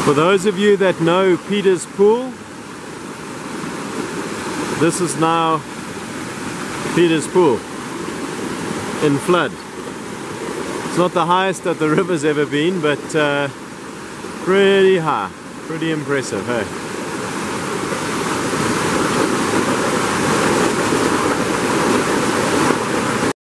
For those of you that know Peter's pool, this is now Peter's pool in flood. It's not the highest that the river's ever been, but pretty high, pretty impressive, hey?